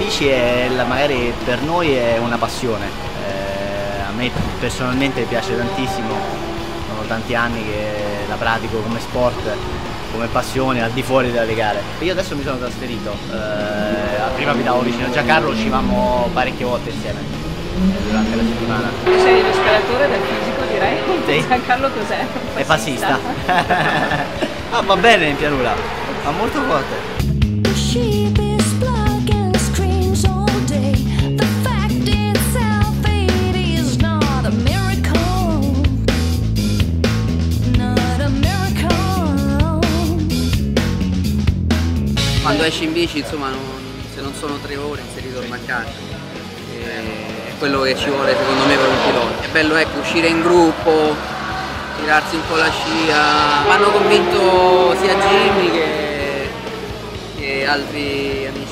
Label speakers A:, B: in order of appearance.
A: bici magari per noi è una passione, a me personalmente piace tantissimo, sono tanti anni che la pratico come sport, come passione al di fuori delle gare. Io adesso mi sono trasferito, prima abitavo vicino a Giancarlo, uscivamo parecchie volte insieme durante la settimana.
B: Tu sei lo scalatore del fisico, direi.
A: Sì.
B: Giancarlo cos'è?
A: È passista. Ah, va bene in pianura, va molto forte.
C: Quando esci in bici, insomma, se non sono 3 ore si ritorna a casa, è quello che ci vuole secondo me per un pilota. È bello, ecco, uscire in gruppo, tirarsi un po' la scia. Mi hanno convinto sia Jimmy che altri amici